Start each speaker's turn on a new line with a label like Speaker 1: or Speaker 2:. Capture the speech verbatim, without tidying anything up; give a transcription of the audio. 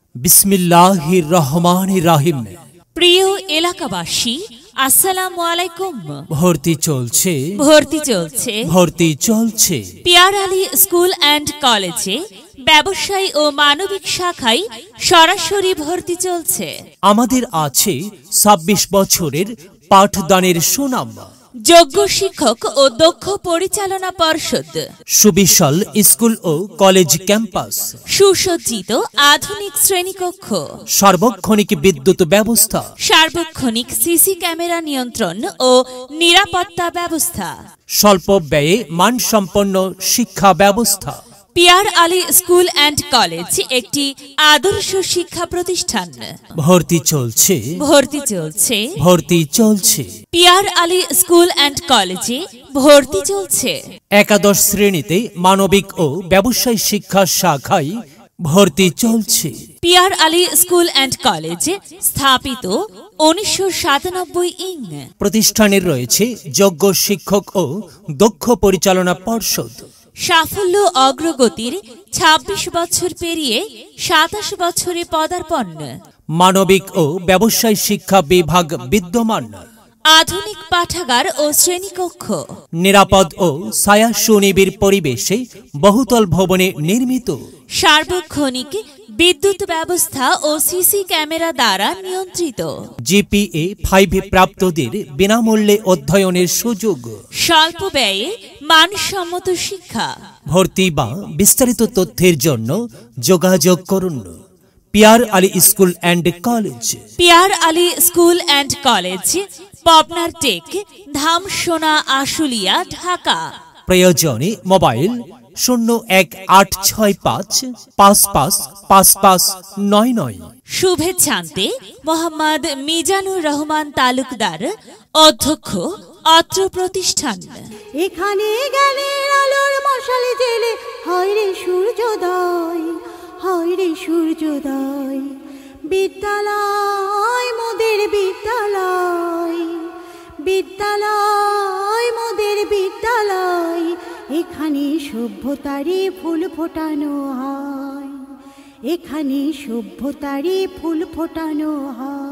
Speaker 1: বিসমিল্লাহির রহমানির রহিম।
Speaker 2: প্রিয় এলাকাবাসী, আসসালামু আলাইকুম।
Speaker 1: ভর্তি চলছে
Speaker 2: ভর্তি চলছে
Speaker 1: ভর্তি চলছে
Speaker 2: পিয়ার আলী স্কুল অ্যান্ড কলেজে ব্যবসায়ী ও মানবিক শাখায় সরাসরি ভর্তি চলছে।
Speaker 1: আমাদের আছে ছাব্বিশ বছরের পাঠদানের সুনাম,
Speaker 2: যোগ্য শিক্ষক ও দক্ষ পরিচালনা পর্ষদ,
Speaker 1: সুবিশাল স্কুল ও কলেজ ক্যাম্পাস,
Speaker 2: সুসজ্জিত আধুনিক শ্রেণীকক্ষ,
Speaker 1: সার্বক্ষণিক বিদ্যুৎ ব্যবস্থা,
Speaker 2: সার্বক্ষণিক সিসি ক্যামেরা নিয়ন্ত্রণ ও নিরাপত্তা ব্যবস্থা,
Speaker 1: স্বল্প ব্যয়ে মানসম্পন্ন শিক্ষা ব্যবস্থা।
Speaker 2: Piyar Ali school and college একটি আদর্শ শিক্ষা প্রতিষ্ঠান।
Speaker 1: ভর্তি চলছে
Speaker 2: ভর্তি চলছে
Speaker 1: ভর্তি চলছে
Speaker 2: পিয়ার আলী স্কুল অ্যান্ড কলেজে ভর্তি চলছে।
Speaker 1: একাদশ শ্রেণীতে মানবিক ও ব্যবসায় শিক্ষা শাখায় ভর্তি চলছে।
Speaker 2: Piyar Ali school and college স্থাপিত উনিশশো সাতানব্বই ইং।
Speaker 1: প্রতিষ্ঠানের রয়েছে যোগ্য শিক্ষক ও দক্ষ পরিচালনা পর্ষদ।
Speaker 2: সাফল্য অগ্রগতির ছাব্বিশ বছর পেরিয়ে সাতাশ বছরে পদার্পণ।
Speaker 1: মানবিক ও ব্যবসায় শিক্ষা বিভাগ বিদ্যমান।
Speaker 2: আধুনিক পাঠাগার ও শ্রেণীকক্ষ,
Speaker 1: নিরাপদ ও ছায়া সুনিবিড় পরিবেশে বহুতল ভবনে নির্মিত।
Speaker 2: সার্বক্ষণিক বিদ্যুৎ ব্যবস্থা ও সিসি ক্যামেরা দ্বারা নিয়ন্ত্রিত।
Speaker 1: জিপিএ ফাইভ প্রাপ্তদের বিনামূল্যে অধ্যয়নের সুযোগ।
Speaker 2: স্বল্প ব্যয়ে মানসম্মত শিক্ষা।
Speaker 1: ভর্তি বা বিস্তারিত তথ্যের জন্য যোগাযোগ করুন Piyar Ali school and college.
Speaker 2: Piyar Ali school and college, পাবনার টেক, ধামসোনা, আশুলিয়া, ঢাকা।
Speaker 1: প্রয়োজনে মোবাইল শূন্য এক আট ছয় পাঁচ পাঁচ পাঁচ পাঁচ পাঁচ নয় নয়।
Speaker 2: শুভেচ্ছান্তে মোহাম্মদ মিজানুর রহমান তালুকদার, অধ্যক্ষ, অত্র প্রতিষ্ঠান।
Speaker 3: এখানে জ্ঞানের আলোর মশালে জেলে হয় রে সূর্যোদয়, হয় রে সূর্যোদয়। বিদ্যালয় মোদের বিদ্যালয়, বিদ্যালয় মোদের বিদ্যালয়। এখানে সভ্যতারই ফুল ফোটানো হয়, এখানে সভ্যতারই ফুল ফোটানো হয়।